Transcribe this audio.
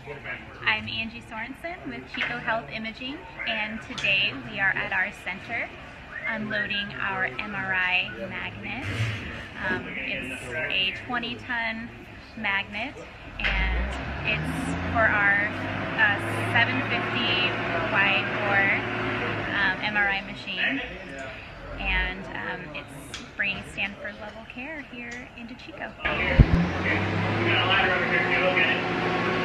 I'm Angie Sorensen with Chico Health Imaging, and today we are at our center unloading our MRI magnet. It's a 20-ton magnet, and it's for our 750 wide bore MRI machine, and it's bringing Stanford level care here into Chico. Okay. We got a ladder over here, if you look at it.